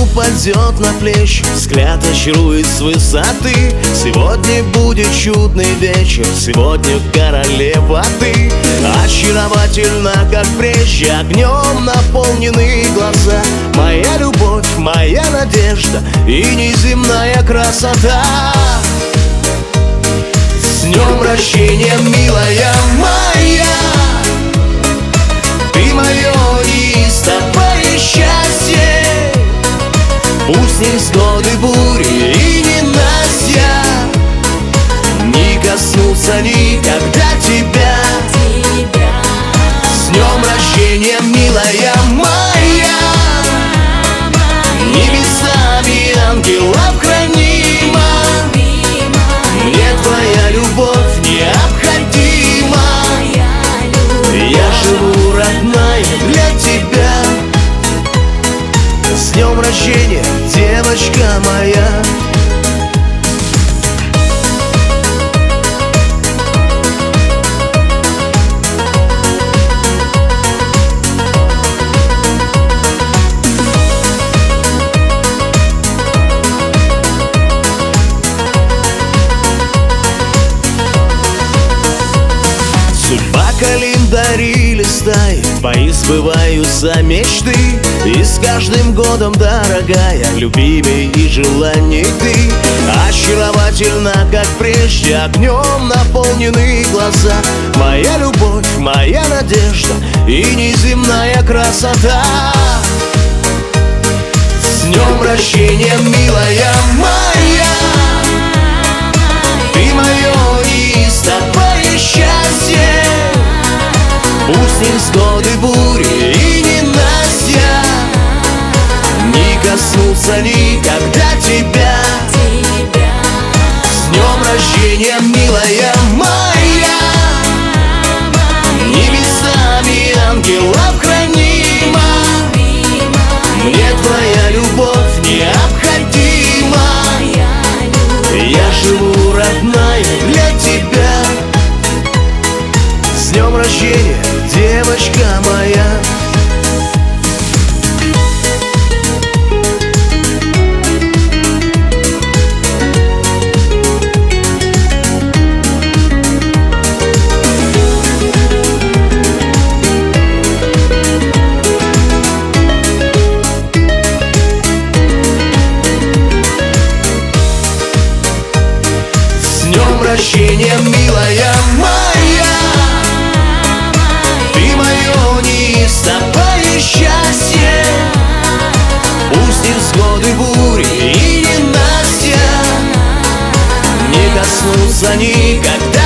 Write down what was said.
упадет на плечи, взгляд очарует с высоты. Сегодня будет чудный вечер, сегодня королева ты. Очаровательна, как прежде, огнем наполнены глаза. Моя любовь, моя надежда и неземная красота. С днем рождения, милая моя, ты мое неистовое счастье. Пусть невзгоды, бури и ненастья не коснутся никогда тебя. С днем рождения, милая моя, небесами ангелов хранима. Мне твоя любовь необходима. Я живу, родная, для тебя. С днем рождения, девочка моя. Судьба календари листает, твои сбываются мечты. И с каждым годом, дорогая, любимей и желанней ты. Очаровательна, как прежде, огнем наполнены глаза. Моя любовь, моя надежда и неземная красота. С днем рождения, милая моя, ты мое неистовое счастье. Пусть невзгоды, бури и ненастья не коснутся никогда тебя. С днем рождения, милая моя, небесами ангелов хранима. Мне твоя любовь необходима. Я живу, родная, для тебя. С днем рождения, девочка моя. С днем рождения, милая моя, ты мое неистовое счастье. Пусть невзгоды, бури и ненастья не коснутся никогда